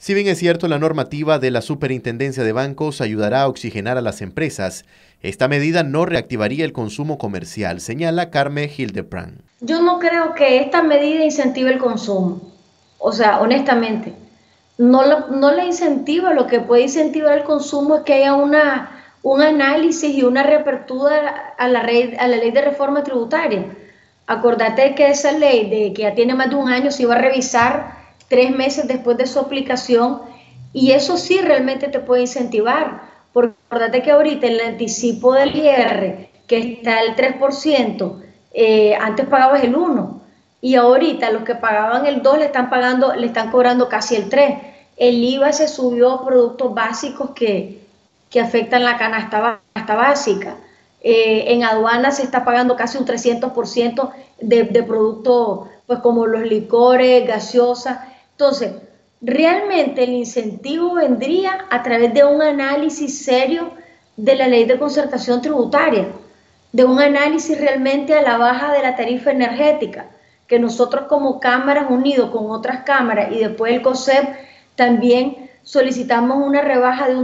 Si bien es cierto, la normativa de la Superintendencia de Bancos ayudará a oxigenar a las empresas, esta medida no reactivaría el consumo comercial, señala Carmen Hildebrand. Yo no creo que esta medida incentive el consumo. O sea, honestamente, no la incentiva. Lo que puede incentivar el consumo es que haya un análisis y una reapertura a la ley de reforma tributaria. Acordate que esa ley, de que ya tiene más de un año, se iba a revisar 3 meses después de su aplicación, y eso sí realmente te puede incentivar. Porque acordate que ahorita el anticipo del IR, que está al 3%, antes pagabas el 1%, y ahorita los que pagaban el 2 le están cobrando casi el 3%. El IVA se subió a productos básicos que afectan la canasta básica. En aduanas se está pagando casi un 300% de productos, pues, como los licores, gaseosas. Entonces, realmente el incentivo vendría a través de un análisis serio de la ley de concertación tributaria, de un análisis realmente a la baja de la tarifa energética, que nosotros como cámaras, unidos con otras cámaras y después el COSEP, también solicitamos una rebaja de un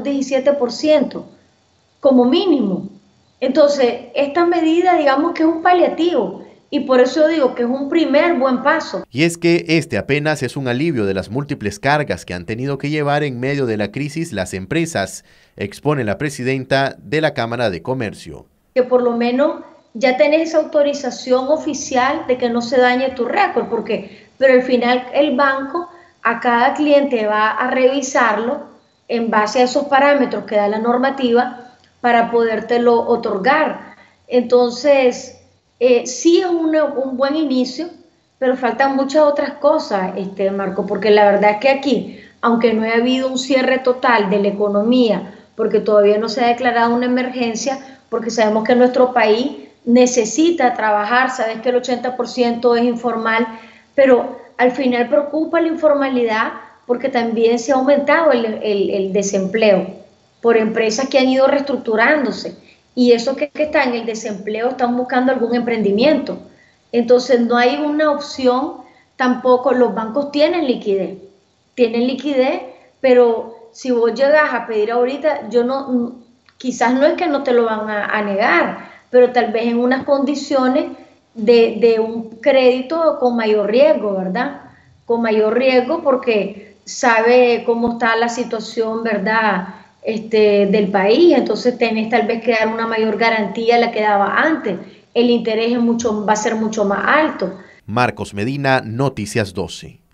17% como mínimo. Entonces, esta medida, digamos que es un paliativo, y por eso digo que es un primer buen paso. Y es que este apenas es un alivio de las múltiples cargas que han tenido que llevar en medio de la crisis las empresas, expone la presidenta de la Cámara de Comercio. Que por lo menos ya tenés esa autorización oficial de que no se dañe tu récord, pero al final el banco a cada cliente va a revisarlo en base a esos parámetros que da la normativa para podértelo otorgar. Entonces, sí es un buen inicio, pero faltan muchas otras cosas, Marco, porque la verdad es que aquí, aunque no ha habido un cierre total de la economía, porque todavía no se ha declarado una emergencia, porque sabemos que nuestro país necesita trabajar, sabes que el 80% es informal, pero al final preocupa la informalidad porque también se ha aumentado el desempleo por empresas que han ido reestructurándose, y esos que están en el desempleo están buscando algún emprendimiento. Entonces no hay una opción tampoco. Los bancos tienen liquidez, pero si vos llegas a pedir ahorita, yo no, quizás no es que no te lo van a negar, pero tal vez en unas condiciones de un crédito con mayor riesgo, ¿verdad? Con mayor riesgo porque sabe cómo está la situación, ¿verdad? Del país. Entonces tenés tal vez que dar una mayor garantía a la que daba antes. El interés va a ser mucho más alto. Marcos Medina, Noticias 12.